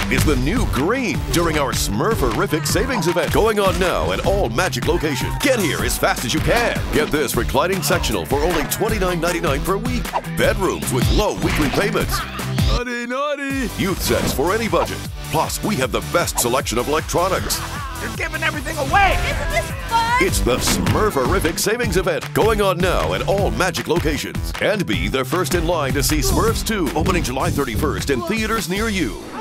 is the new green during our Smurf-errific savings event going on now at all Majik locations. Get here as fast as you can. Get this reclining sectional for only $29.99 per week. Bedrooms with low weekly payments. Naughty, naughty! Youth sets for any budget. Plus, we have the best selection of electronics. You're giving everything away! Isn't this fun? It's the Smurf-errific savings event going on now at all Majik locations. And be the first in line to see Smurfs 2 opening July 31st in theaters near you.